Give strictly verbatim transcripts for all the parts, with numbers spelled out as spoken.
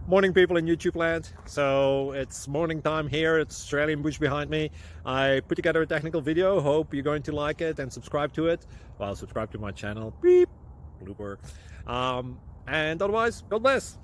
Morning, people in YouTube land. So it's morning time here. It's Australian bush behind me. I put together a technical video. Hope you're going to like it and subscribe to it. Well, subscribe to my channel. Beep. Blooper. Um, and otherwise, God bless.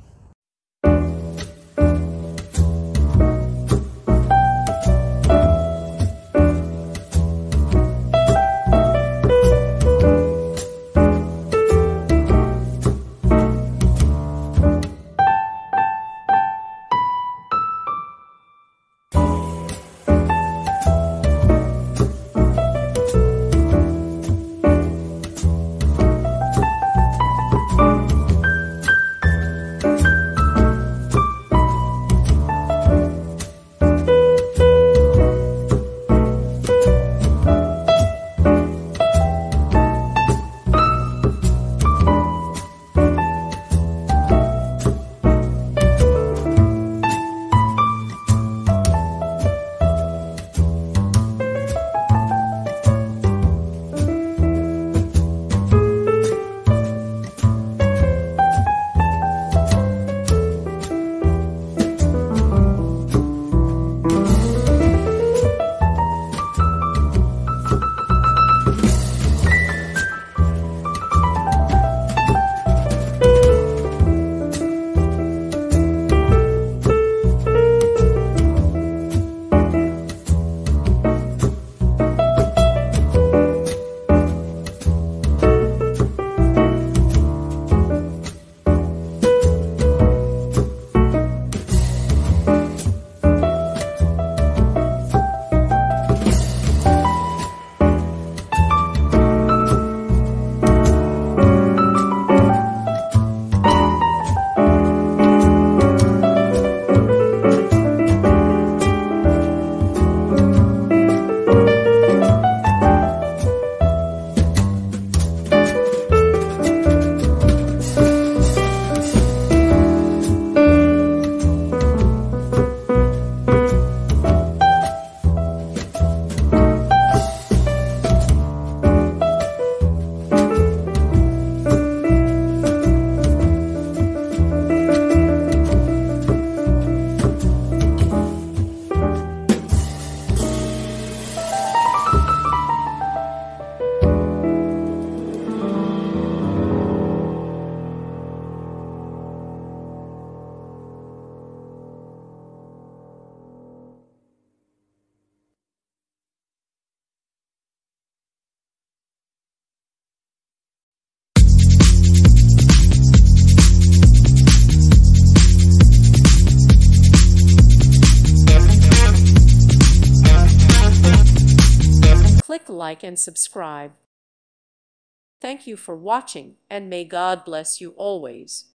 Click like and subscribe. Thank you for watching, and may God bless you always.